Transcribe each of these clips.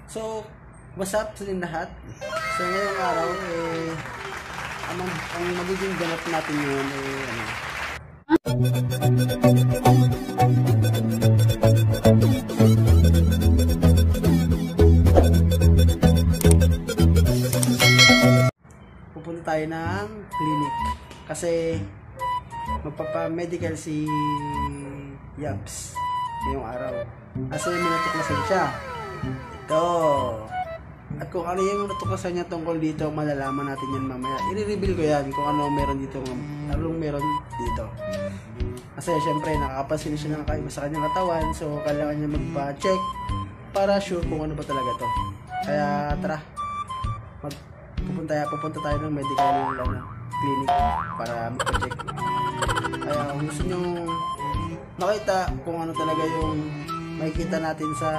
So, what's up sa inyong lahat? So, ngayong araw, ang magiging ganap natin yun, pupunta tayo ng clinic. Kasi, magpapa-medical si Yabs ngayong araw. Kasi may natuklasan siya. Ito. At kung ano yung natuklasan niya tungkol dito, malalaman natin yan mamaya. I-reveal ko yan kung ano meron dito, anong meron dito. Kasi syempre nakakapansin siya ng kakaiba sa kanyang katawan, so kailangan niya magpa-check para sure kung ano ba talaga to. Kaya tara, pupunta tayo ng medical clinic para magpa-check. Kaya kung gusto nyo makita kung ano talaga yung makikita natin sa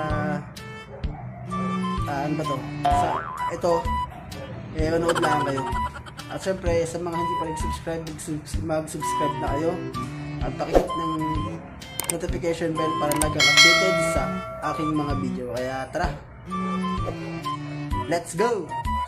ano ba to? Ito, manood lang kayo. At syempre, sa mga hindi pa nag-subscribe, mag-subscribe na kayo. At pakihit ng notification bell para nag-updated sa aking mga video. Kaya tara! Let's go!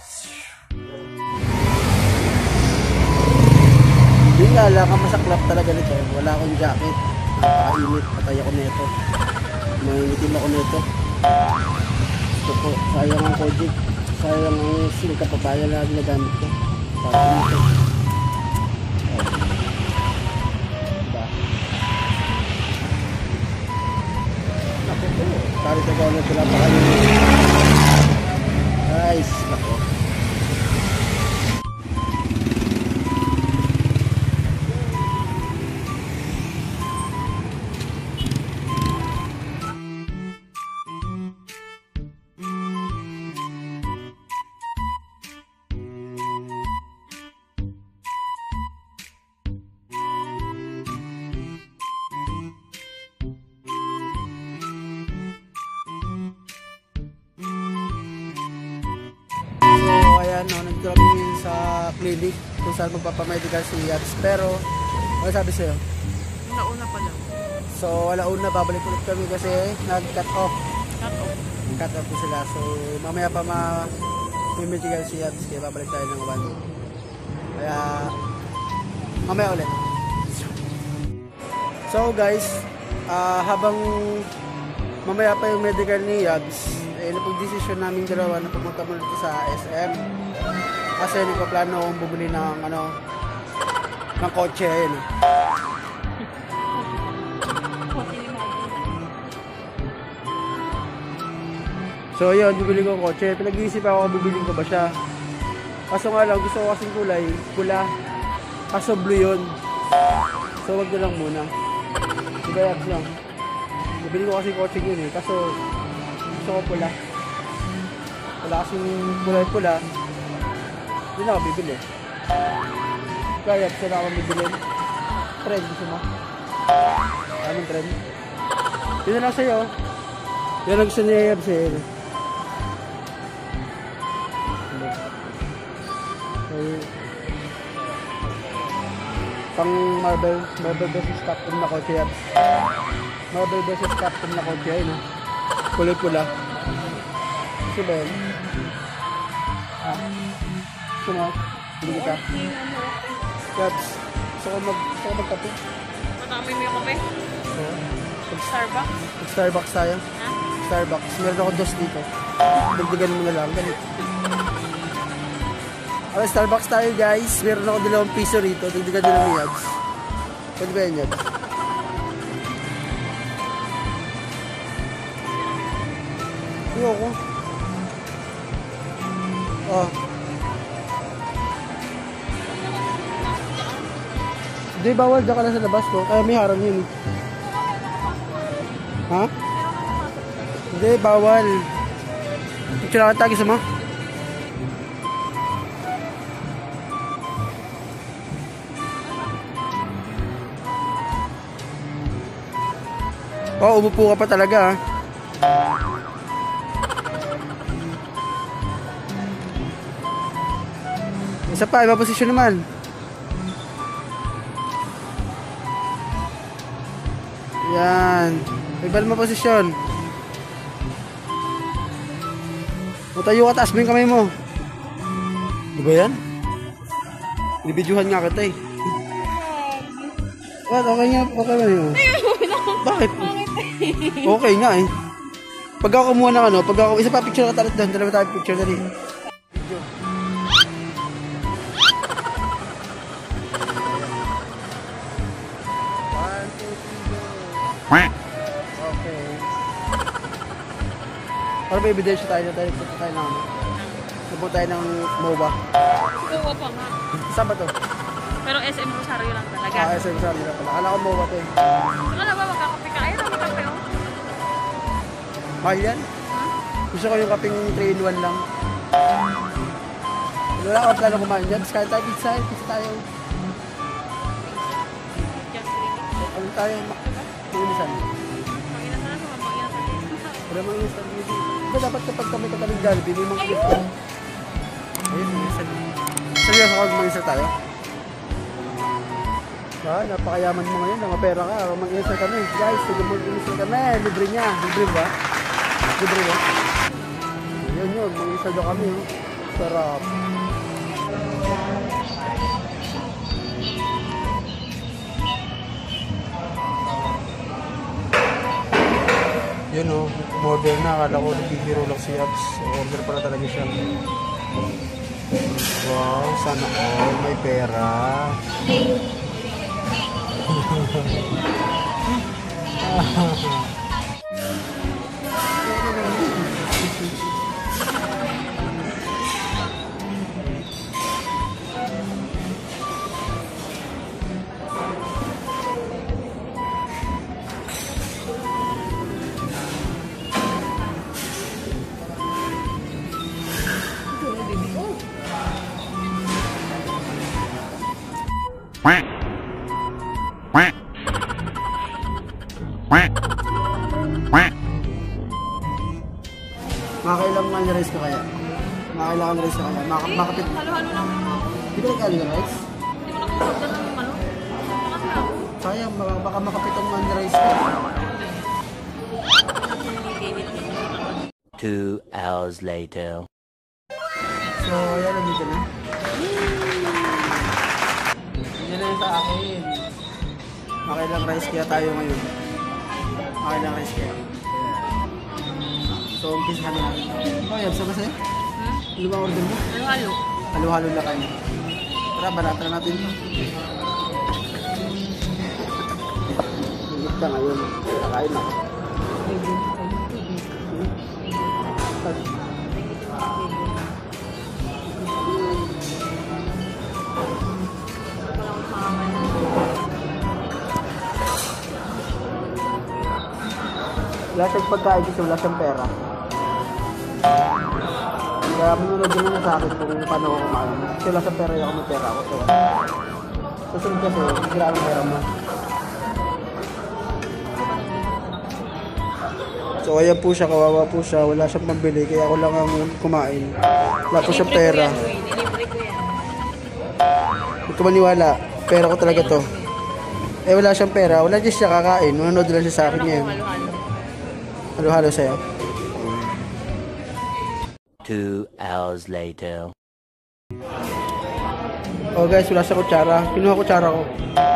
Hindi nga lang, masaklap talaga nito. Wala akong jacket. Napakainit. Patay ako nito. Mangingitim ako nito. Ito po, sayang ang Kojic, sayang ang singka papaya na ginagamit ko para dito. Diba? Naku po, tarito ko na sila pa kayo. Guys, naku. Nandito kami ngayon sa clinic kung saan magpapamedical si Yabs. Pero, ano sabi sa'yo? Una pa lang. So, alauna, babalik ulit kami kasi nag-cut off. Cut off po sila. So, mamaya pa ma-medical si Yabs kaya babalik tayo ng 1. Kaya, mamaya ulit. So, guys, habang mamaya pa yung medical ni Yabs, napag-desisyon namin dalawa na pumunta muna dito sa SM. Kasi nagpaplano akong bumili ng ng kotse. Ayun. So yun, bibili ko ang kotse. Pinag-iisip ako kung bibiling ko ba siya. Kaso nga lang, gusto ko kasing kulay, pula. Kaso blue yun. So wag na lang muna. Diba Yabs lang? Bibili ko kasi kotse yun Kaso gusto ko pula. Wala kasing kulay pula. Hindi na ako bibili. Kaya gusto na ako bibili. Trend gusto mo? Anong trend? Yun na lang sa'yo. Yan ang gusto niya Yabs sa'yo. Pang Marvel vs. Captain na kotse Yabs. Marvel vs. Captain na kotse yun kulay pula. Gusto ba yun? Gusto mo? Hindi kita. Yabs, gusto ko magkape. Matami mo yung kape? Oo. Starbucks? Starbucks tayo. Ha? Starbucks. Meron ako dos dito. Dagdagan mo na lang. Ganit. Okay, Starbucks tayo guys. Meron ako 2 piso rito. Dagdagan nila ni Yabs. Pwede ba yan Yabs? Ayoko. Oh. Hindi, bawal. Diyan ka na sa labas ko. Kaya may harang yun. Ha? Hindi, bawal. Ito lang ang tagis mo. Oh, umupo ka pa talaga Isa pa, iba posisyon naman. Yan. Iba naman posisyon. Matayo ka, taas mo yung kamay mo. Di ba yan? Bibidyohan nga kita eh. What? Okay nga, okay ba yun? Bakit? Okay nga eh. Pag ako kumuha ng ano, pag ako, isa pa picture ka talit doon, dalawa tayo picture dali. Video. One, two, three, go. Okay. Para may ebidensya tayo na tayo, punta tayo ng ano. Punta tayo ng MOBA. Oo pa nga. Saan ba to? Pero SM Rosario lang talaga. Ah, SM Rosario lang pala. Akala ko MOBA to eh. Wala na ba magkakape ka? Ayun, may kape oh. Mahal yan? Gusto ko yung kaping 3-in-1 lang. Wala ako plano kumain dyan. Kaya tayo pizza. Pizza tayo. Ano tayo? Mainisan. Wala mga instant music. Diba dapat kapag kami kataling Jollibee, may mga gift. Ayun, mainisan. Seryoso ako mag-instant tayo? Ah, napakayaman mo ngayon. Mga pera ka. Mag-instant kami. Guys, sige mag-instant kami. Libre niya. Libre ba? Libre ba? Yun yun. Mag-instant daw kami. Oh. Sarap. Yun o, model na. Akala ko nagbibiro lang si Abs. Order pala talaga siya. Wow, sana all may pera. Makakailang rice ka kaya? Makakailangan rice ka kaya? Makapit. Halo-halo lang ako. Di ba nagkailang rice? Hindi mo nakapagdan ng ano. Kasi ako. Sayang, baka makapitan man rice ka. 2 hours later. So, ayan, nandito na. Yan na yun sa akin. Makailang rice kaya tayo ngayon. Makailang rice kaya. So, umpisahan na natin. Oh, yan. Saan ba sa'yo? Ano ba order mo? Halo-halo. Halo-halo na kayo. Tara, balatan natin ito. Higit ka ngayon. Kakain na. Wala siyang pagkain kasi wala siyang pera. Kaya manunod din na sa akin kung paano ako kumain. Kasi wala siyang pera, ako may pera ako. So, susunod kasi, sila ang pera mo. So ayan po siya, kawawa po siya. Wala siyang pambili, kaya ako lang ang kumain. Wala po siyang pera. Nilibre ko yan. Huwag ka maniwala, pera ko talaga to. Eh wala siyang pera, wala din siya kakain. Manunod lang siya sa akin ngayon. Halo-halo. Halo-halo sa'yo. 2 hours later. Oh guys, wala sa kutsara. Kinuha kutsara ko.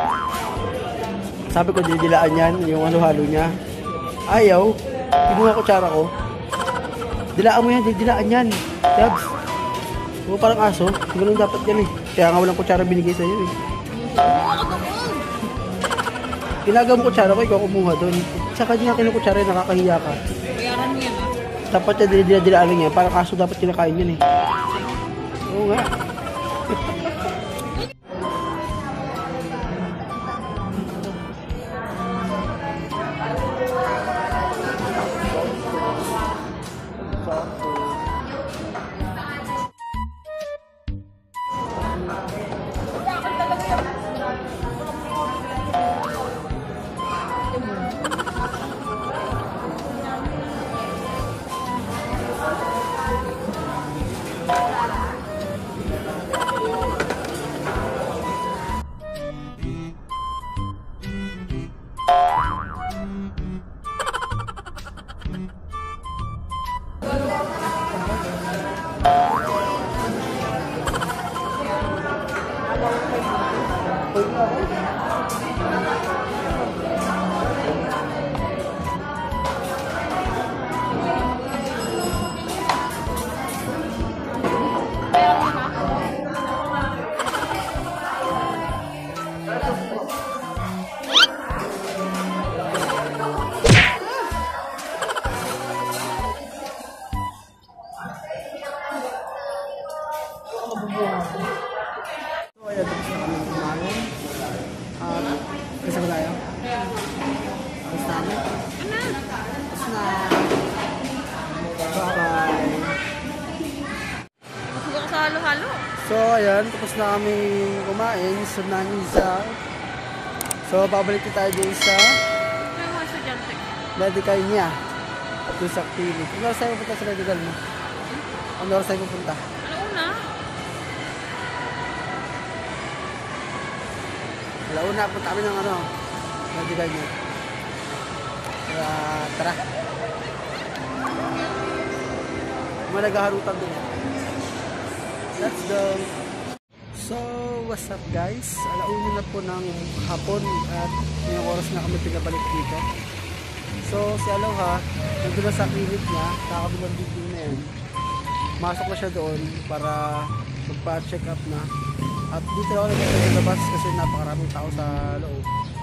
Sabi ko, didilaan yan, yung halo-halo niya. Ayaw. Kinuha kutsara ko. Dilaan mo yan, didilaan yan. Tabs. O parang aso. Ganun dapat yan eh. Kaya nga walang kutsara binigay sa'yo eh. Ginagawa mo kutsara ko, ikaw kumuha doon. Sa kanya kinukutsara, nakakahiya ka. Bayaran mo yan ah. Dapat yan, dilaan niya. Parang aso dapat kinakain yan eh. Oo nga. Uy, ako. So, ayan, tapos na kami kumain. Kasi ba tayo? Tapos na kami. Tapos na. Bye-bye. Masuko ka sa halo-halo. So, ayan, tapos na kami kumain sa Nanisa. So, pabalik na tayo din sa May mga estudyante. medical niya. At doon sa clinic. Ano oras tayo pupunta sa medical mo? Ano oras tayo pupunta? Ano una? Alauna, punta kami ng ano, medical niya. Kaya, tara. Malagaharutan din. Let's go. So, what's up guys? Alauna na po ng hapon at ngayong oras na kami pinabalik dito. So, si Aloha, nandun na sa clinic niya, kakabilang video na yan. Masok na siya doon para magpa-check up na. At dito ako nagkakaroon sa labas kasi napakaraming tao sa loob.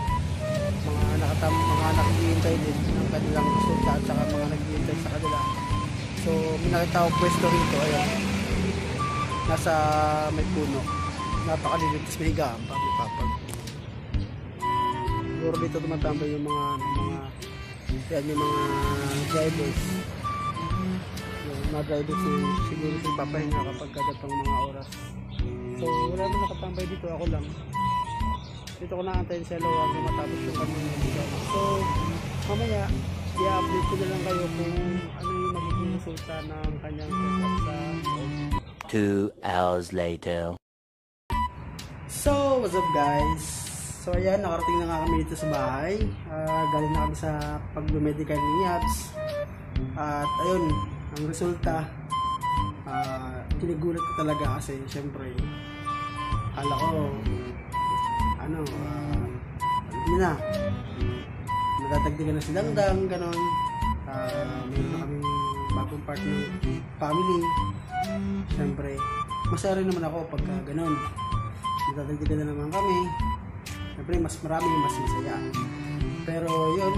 Mga naghihintay din ng kanilang resulta at saka mga naghihintay sa kanila. So, may nakita ko pwesto rito, ayun. Nasa may puno. Napakalilit, tapos may higaan pa, may papag. Siguro dito tumatambay yung mga yan, yung mga drivers. Yung mga drivers siguro yung papahinga kapag kagatang mga oras. So, wala naman nakatambay dito, ako lang. Dito ko naantayin sa lawag na matapos yung kanyang nabigay. So, mamaya, i-update ko na lang kayo kung ano yung magiging resulta ng kanyang check-up sa loob. 2 hours later. So, what's up guys? So, ayan, nakarating na nga kami dito sa bahay. Galing na kami sa pag-medical ni Yabs. At ayun, ang resulta, kinigulat ko talaga kasi syempre, kala ko, hindi na. Natatagdigan na si Dangdang, ganon. Meron na kaming bagong part ng family. Syempre, masaya rin naman ako pagka ganon. Natatagdigan na naman kami. Siyempre, mas marami, mas masaya. Pero yun,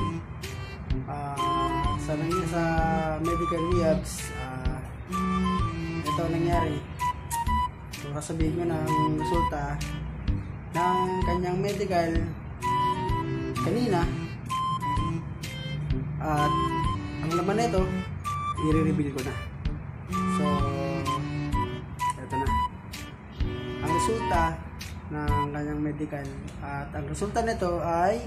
sa medical rehabs, ito nangyari. So, sasabihin ko na ang resulta ng kanyang medical kanina. At ang laman nito, i-reveal ko na. So, ito na. Ang resulta ng kanyang medical at ang resulta nito ay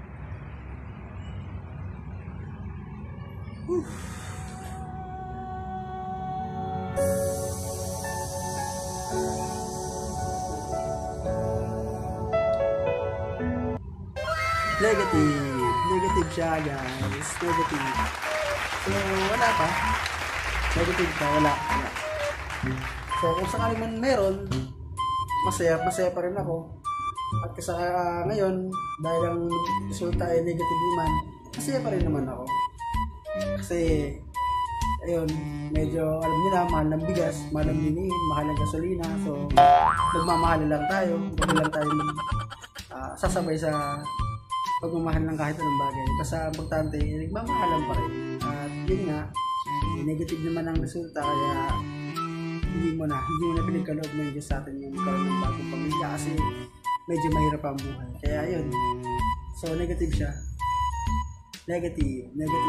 negative siya guys, negative. So wala pa, negative pa, wala. So kung sakali man meron, masaya pa rin ako. At kasi ngayon, dahil ang resulta ay negative naman, masaya pa rin naman ako. Kasi, ayun, medyo, alam niyo na, mahal ng bigas, mahal ng binihin, mahal ng gasolina. So, nagmamahal lang tayo. Huwag lang tayo sasabay sa pagmamahal ng kahit anong bagay. Basta, importante, nagmamahalan pa rin. At yun nga, negative naman ang resulta, kaya hindi mo na pinagkaloob ng Diyos sa atin yung magkaroon ng bagong pamilya kasi medyo mahirap ang buhay. Kaya yun. So, negative siya. Negative.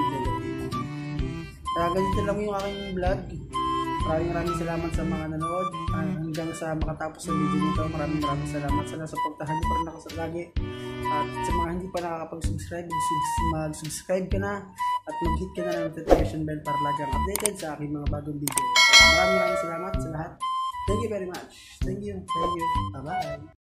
Kaya ganito lang yung aking vlog. Maraming salamat sa mga nanood. Hanggang sa makatapos ng video nito, maraming salamat sa nasuportahan niyo pa rin ako sa lagi. At sa mga hindi pa nakakapag-subscribe, mag-subscribe ka na at mag-hit ka na ng notification bell para lagi kang updated sa aking mga bagong video. Maraming salamat sa lahat. Thank you very much. Thank you. Bye-bye.